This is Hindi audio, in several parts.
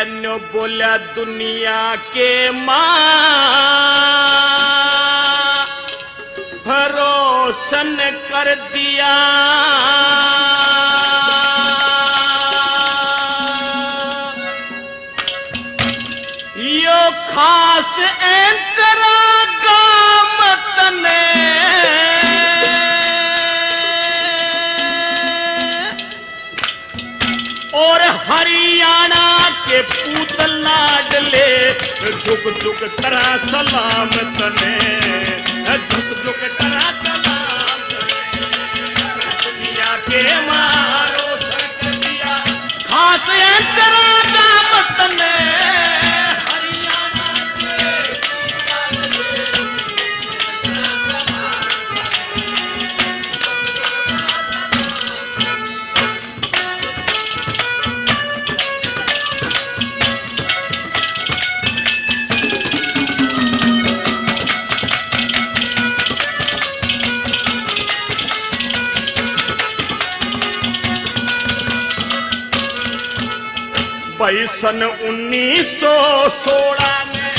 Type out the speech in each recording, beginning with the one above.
न्यो बोला दुनिया के माँ भरोसन कर दिया, यो खास एंतरा गाम तने और हरियाणा के पूत लाडले झुक झुक तरह सलाम तने, झुक झुक तरह सलाम दुनिया के मारो सक दिया, खास एंतरा गाम तने भाई सन 1916 में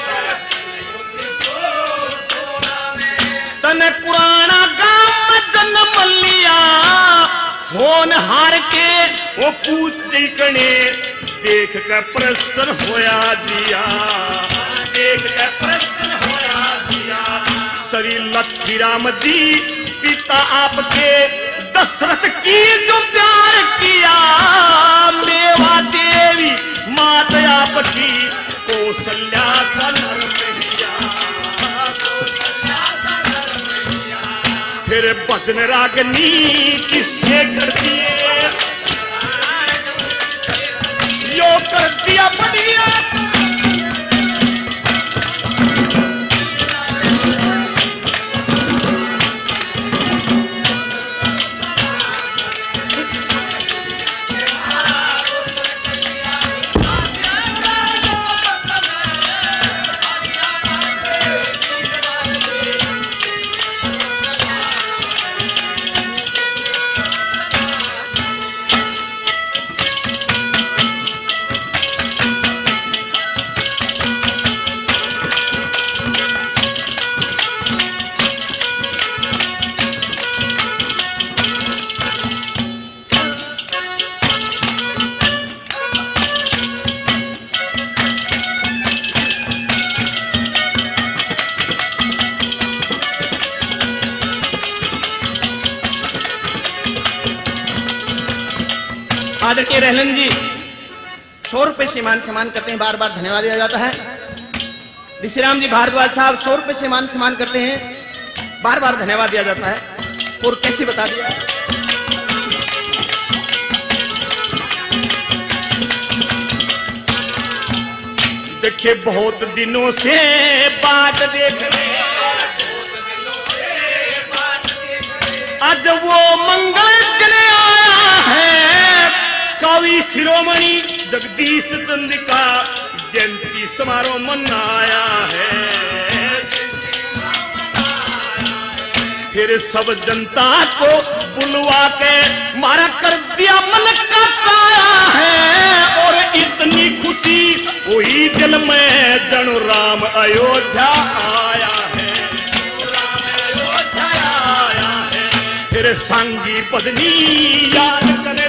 तने पुराना गांव में जन्म लिया, होनहार के वो पूछी कने देख कर प्रसन्न होया दिया, देख कर प्रसन्न होया दिया। श्री लक्ष्मी राम जी पिता आपके दशरथ की जो प्यार किया, मेवा देवी माता आपकी कौशल्या सनर मैया, कौशल्या सनर मैया। फिर भजन रागनी किससे कर दिए, यो कर दिया बढ़िया। आदरणीय रहलन जी 100 रुपए से मान सम्मान करते हैं, बार बार धन्यवाद दिया जाता है। ऋषि राम जी भारद्वाज साहब 100 रुपए से मान सम्मान करते हैं, बार बार धन्यवाद दिया जाता है। और कैसे बता दिया, देखे बहुत दिनों से बात देख रहे, आज वो मंगल दिन आया है, कवि शिरोमणि जगदीश चंद्र का जयंती समारोह मनाया है। फिर सब जनता को बुलवा के मारा कर दिया मन का साया है, और इतनी खुशी हुई दिल में जनु राम अयोध्या आया है, राम अयोध्या आया है। फिर सांगी पत्नी याद करे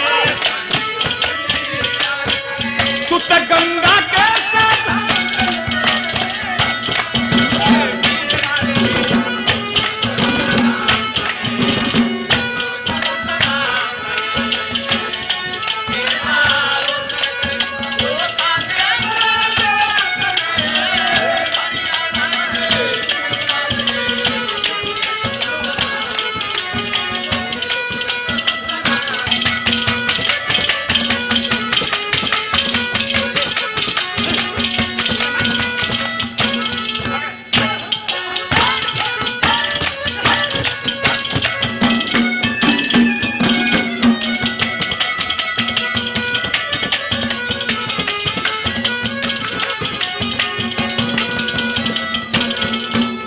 तू तो गंगा के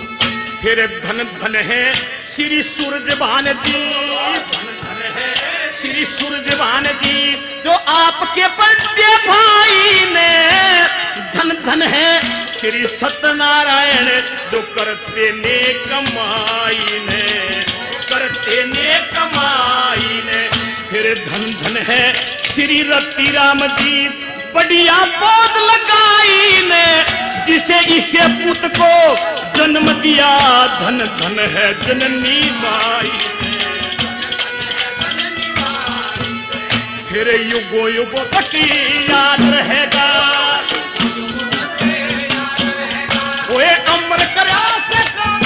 धन धन है श्री सूरज भान जी, धन धन है श्री सूरजवान जी जो आपके बड़े भाई ने, धन धन है श्री सत्यनारायण जो करते ने कमाई ने, करते ने कमाई ने। फिर धन धन है श्री रति राम जी बढ़िया बोध लगाई ने, जिसे इसे पुत को जन्म दिया, धन धन है जननी माई ने। फिर युगों युगों तक याद रहेगा, ओए अमर करा से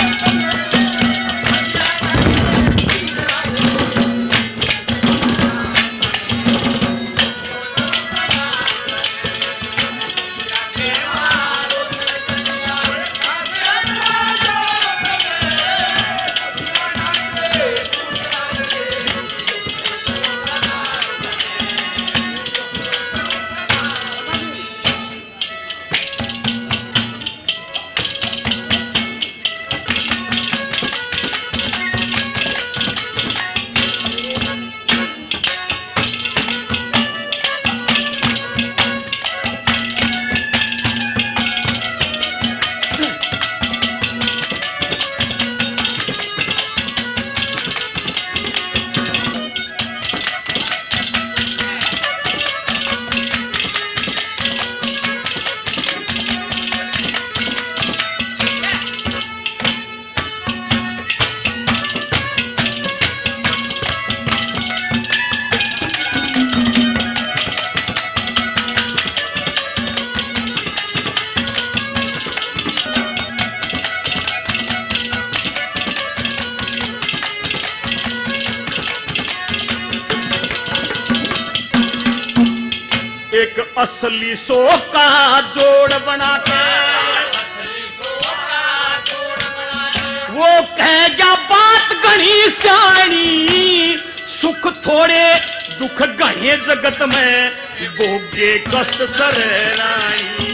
एक असली सो का जोड़ बना के, वो कहेगा बात घनी सियाणी, सुख थोड़े दुख घने जगत में, भोगे कष्ट सरेरानी।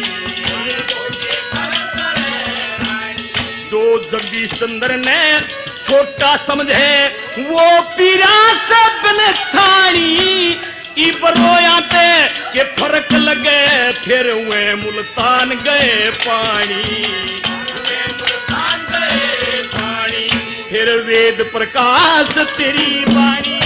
जो जगदीश चंद्र ने छोटा समझे वो पीरा से बने छाणी, इबरोयाते के फर्क लगे फिर वे मुल्तान गए पानी, फिर वेद प्रकाश तेरी वाणी।